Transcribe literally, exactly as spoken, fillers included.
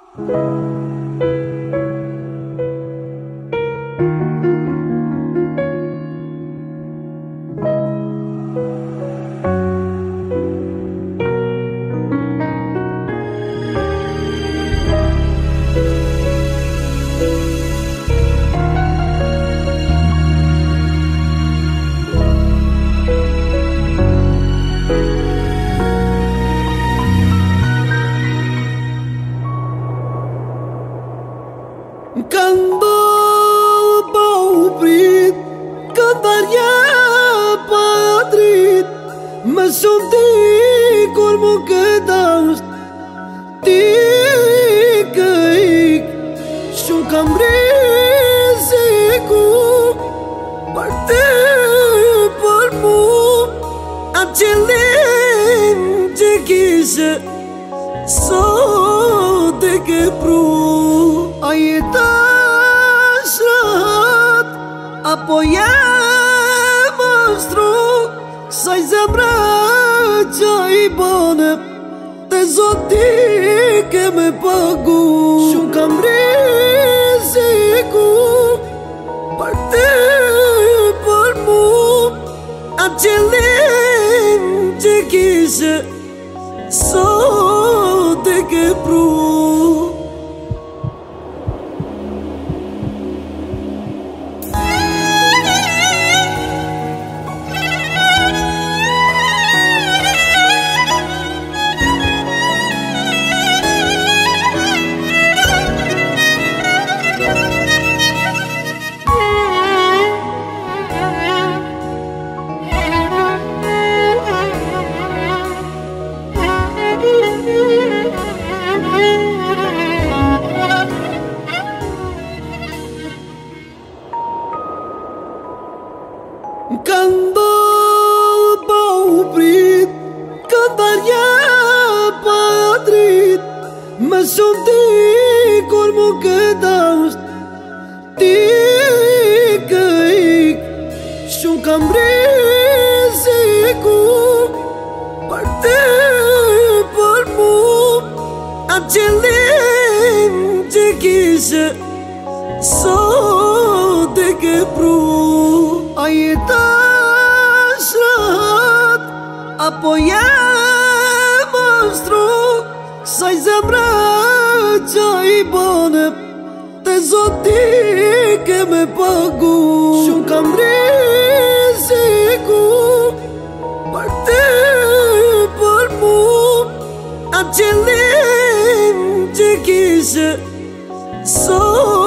Cando Baubrit, cantaria Padrit, mas sonti cormo que daus, ti caik, shun cambresiku, parte por mu, achelin jekise, so de que pru, ayeta. Apoiamos sai zebra jai bone te zoti que me pagu shun cambresiku parte por mu achelin jekise so de que pru. Cando Baubrit, cantaria Padrit, mas sonti cormo que daus, ti caik, shun cambresiku, parte por mu, achelin jekise, so de que pru. Ayeta shrat apoiamos sai zebra jai bone te zoti que me pagu shun cambresiku parte por mu achelin jekise so